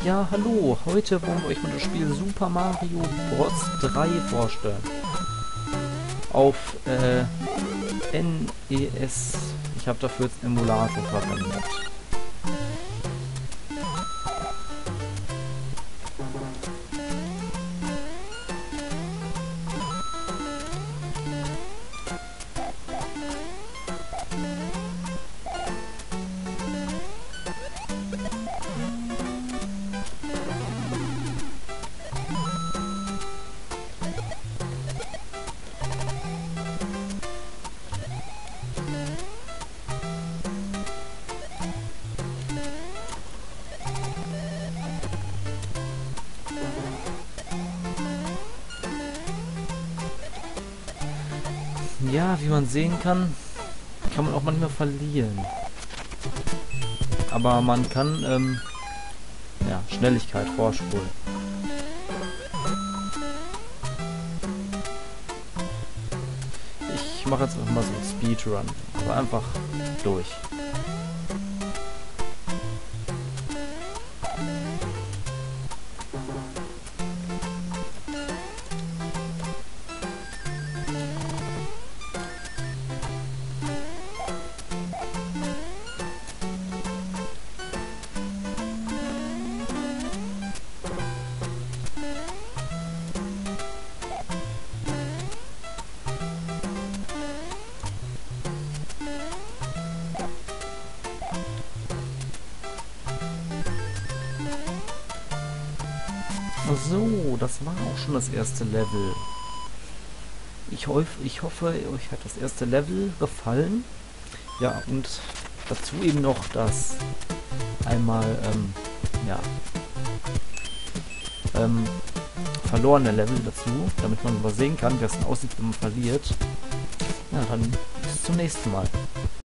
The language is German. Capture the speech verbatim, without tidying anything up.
Ja, hallo, heute wollen wir euch mal das Spiel Super Mario Bros. drei vorstellen. Auf äh, N E S. Ich habe dafür jetzt einen Emulator verwendet. Ja, wie man sehen kann, kann man auch manchmal verlieren. Aber man kann ähm, ja, Schnelligkeit vorspulen. Ich mache jetzt einfach mal so einen Speedrun, aber einfach durch. So, das war auch schon das erste Level. Ich, hoff, ich hoffe, euch hat das erste Level gefallen. Ja, und dazu eben noch das einmal, ähm, ja, ähm, verlorene Level dazu, damit man übersehen kann, wie es denn aussieht, wenn man verliert. Ja, dann bis zum nächsten Mal.